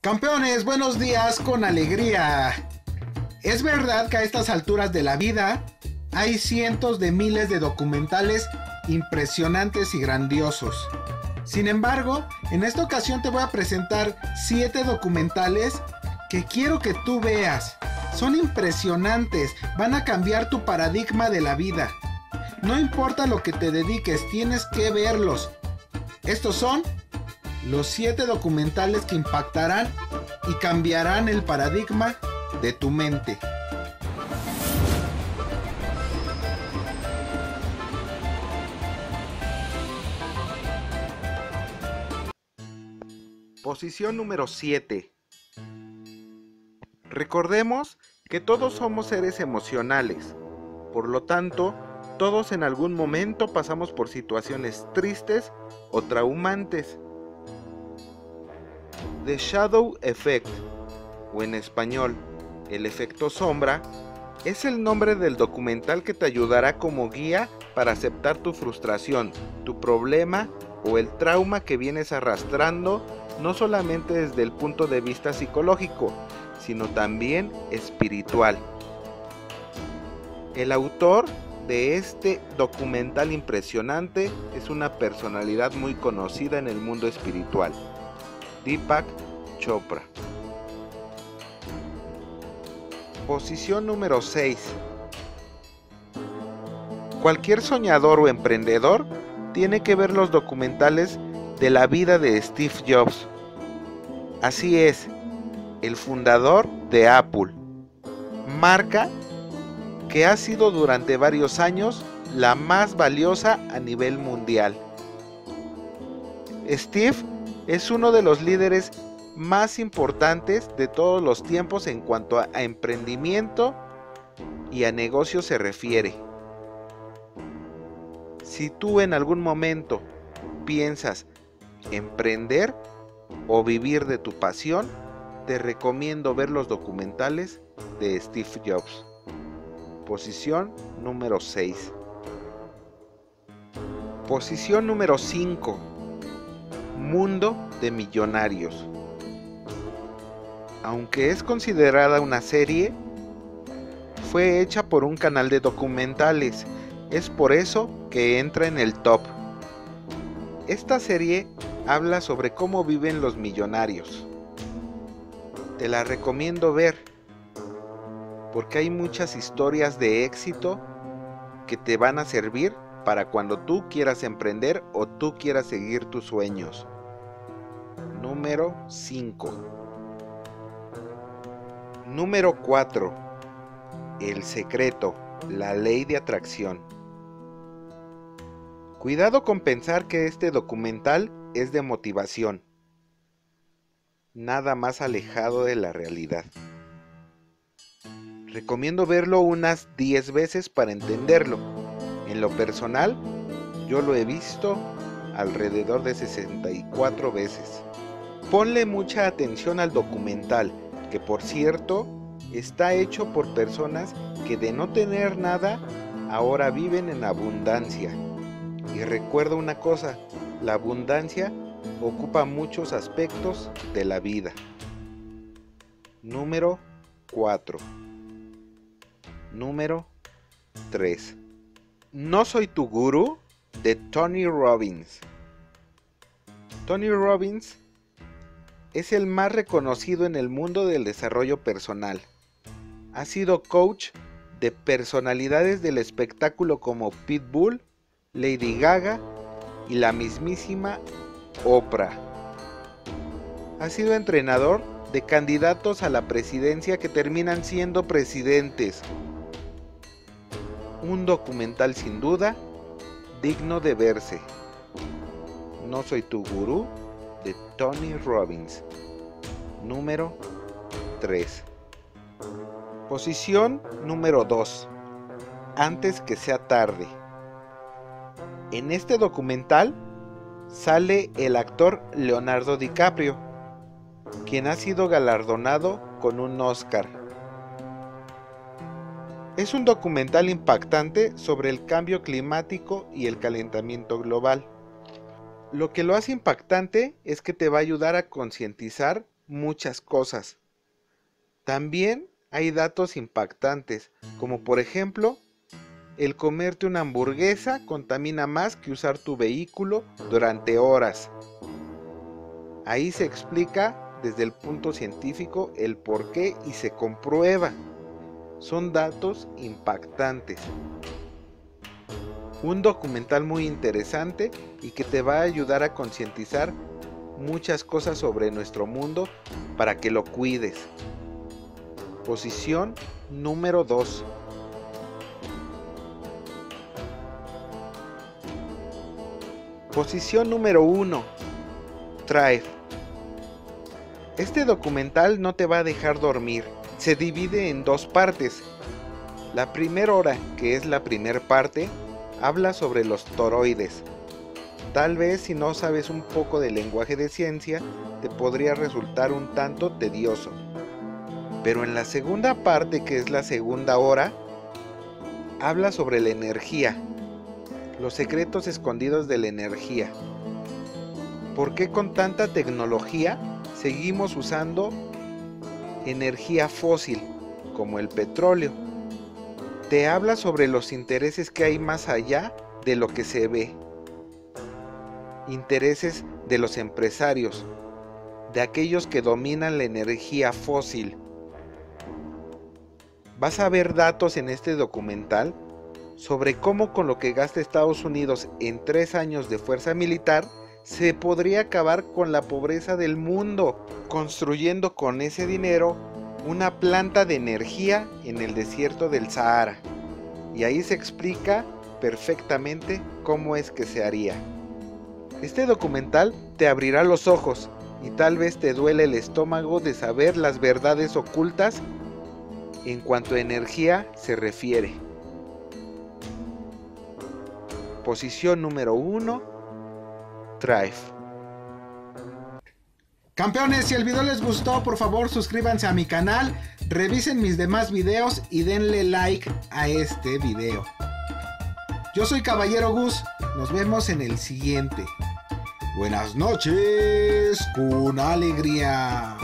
Campeones, buenos días con alegría. Es verdad que a estas alturas de la vida hay cientos de miles de documentales impresionantes y grandiosos. Sin embargo, en esta ocasión te voy a presentar 7 documentales que quiero que tú veas. Son impresionantes, van a cambiar tu paradigma de la vida. No importa lo que te dediques, tienes que verlos. Estos son los 7 documentales que impactarán y cambiarán el paradigma de tu mente. Posición número 7. Recordemos que todos somos seres emocionales. Por lo tanto, todos en algún momento pasamos por situaciones tristes o traumantes. The Shadow Effect, o en español, el efecto sombra, es el nombre del documental que te ayudará como guía para aceptar tu frustración, tu problema o el trauma que vienes arrastrando, no solamente desde el punto de vista psicológico, sino también espiritual. El autor de este documental impresionante es una personalidad muy conocida en el mundo espiritual, Deepak Chopra. Posición número 6. Cualquier soñador o emprendedor tiene que ver los documentales de la vida de Steve Jobs. Así es, el fundador de Apple, marca que ha sido durante varios años la más valiosa a nivel mundial. Steve es uno de los líderes más importantes de todos los tiempos en cuanto a emprendimiento y a negocio se refiere. Si tú en algún momento piensas emprender o vivir de tu pasión, te recomiendo ver los documentales de Steve Jobs. Posición número 6. Posición número 5. Mundo de Millonarios. Aunque es considerada una serie, fue hecha por un canal de documentales. Es por eso que entra en el top. Esta serie habla sobre cómo viven los millonarios. Te la recomiendo ver, porque hay muchas historias de éxito que te van a servir para cuando tú quieras emprender o tú quieras seguir tus sueños. Número 5. Número 4. El secreto, la ley de atracción. Cuidado con pensar que este documental es de motivación. Nada más alejado de la realidad. Recomiendo verlo unas 10 veces para entenderlo. En lo personal, yo lo he visto alrededor de 64 veces. Ponle mucha atención al documental, que por cierto, está hecho por personas que de no tener nada, ahora viven en abundancia. Y recuerda una cosa, la abundancia ocupa muchos aspectos de la vida. Número 4. Número 3. No soy tu gurú, de Tony Robbins. Tony Robbins es el más reconocido en el mundo del desarrollo personal. Ha sido coach de personalidades del espectáculo como Pitbull, Lady Gaga y la mismísima Oprah. Ha sido entrenador de candidatos a la presidencia que terminan siendo presidentes. Un documental sin duda digno de verse. No soy tu gurú, de Tony Robbins. Número 3. Posición número 2. Antes que sea tarde. En este documental sale el actor Leonardo DiCaprio, quien ha sido galardonado con un Oscar. Es un documental impactante sobre el cambio climático y el calentamiento global. Lo que lo hace impactante es que te va a ayudar a concientizar muchas cosas. También hay datos impactantes, como por ejemplo, el comerte una hamburguesa contamina más que usar tu vehículo durante horas. Ahí se explica desde el punto científico el por qué y se comprueba. Son datos impactantes. Un documental muy interesante y que te va a ayudar a concientizar muchas cosas sobre nuestro mundo para que lo cuides. Posición número 2. Posición número 1. Thrive. Este documental no te va a dejar dormir. Se divide en dos partes. La primera hora, que es la primera parte, habla sobre los toroides. Tal vez si no sabes un poco de lenguaje de ciencia, te podría resultar un tanto tedioso. Pero en la segunda parte, que es la segunda hora, habla sobre la energía, los secretos escondidos de la energía. ¿Por qué con tanta tecnología seguimos usando energía fósil, como el petróleo? Te habla sobre los intereses que hay más allá de lo que se ve. Intereses de los empresarios, de aquellos que dominan la energía fósil. Vas a ver datos en este documental sobre cómo con lo que gasta Estados Unidos en 3 años de fuerza militar, se podría acabar con la pobreza del mundo, construyendo con ese dinero una planta de energía en el desierto del Sahara. Y ahí se explica perfectamente cómo es que se haría. Este documental te abrirá los ojos y tal vez te duele el estómago de saber las verdades ocultas en cuanto a energía se refiere. Posición número 1, Thrive. Campeones, si el video les gustó, por favor suscríbanse a mi canal, revisen mis demás videos y denle like a este video. Yo soy Caballero Gus, nos vemos en el siguiente. Buenas noches, con alegría.